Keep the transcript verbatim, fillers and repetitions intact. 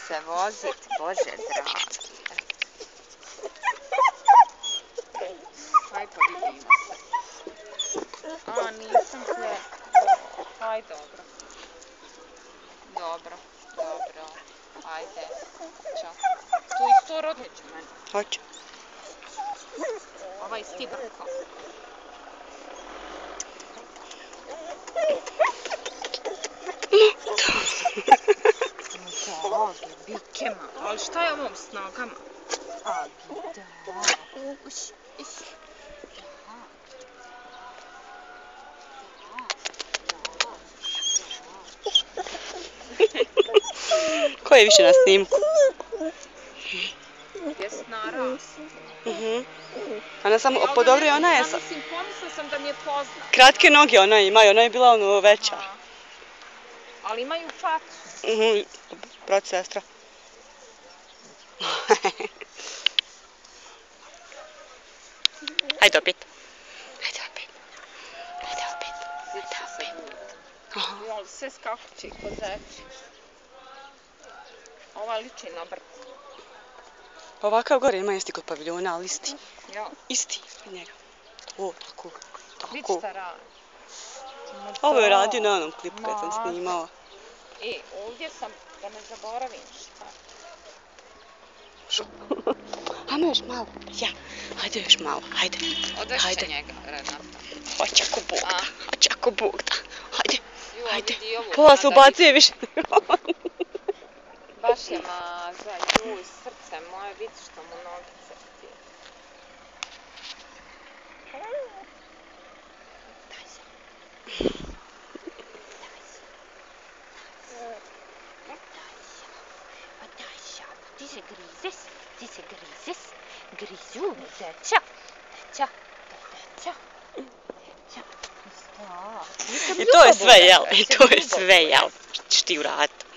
se voziti, Bože dragi. Aj pa vidimo se. A, nisam hljeb. Aj, dobro. Dobro, dobro. Ajde. Ćao. Tu isto rodniću meni. Hoće. Ovaj stibrko. Agi, bike ma. Ali šta je ovom s nogama? Agi, da. Uš, iš. Ko je više na snimku? Vesna Ras. Ona samo, po dobro i ona je... Ja mislim, pomislila sam da mi je poznat. Kratke noge ona ima i ona je bila ono veća. Ali imaju facu. Brat, sestra. Hajde opet. Hajde opet. Hajde opet. Hajde opet. Jel, sve skakuće i kozeći. Ova liči na brk. Ovakav gore ima isti kod paviljona, ali isti. Ja. Isti od njega. O, tako. Vidi Tako. šta radi. Ovo je radio na onom klipu kad sam snimala. E, ovdje sam, da ne zaboravim šta. Hajmo još malo. Ja. Hajde još malo. Hajde. Odvešće njega, Renata. Hoće ako Bog da. Hoće ako Bog da. Hajde. Hajde. Hajde. Pola se ubacuje više nego on. Baš je maza, juj, srce moje, vidi što mu nogice ti. Daj se. Daj se. Daj se. Pa daj se. Ti se grizes, ti se grizes. Grizu, deća. Deća. Deća. Deća. I to je sve, jel? I to je sve, jel? Što ćeš ti uraditi?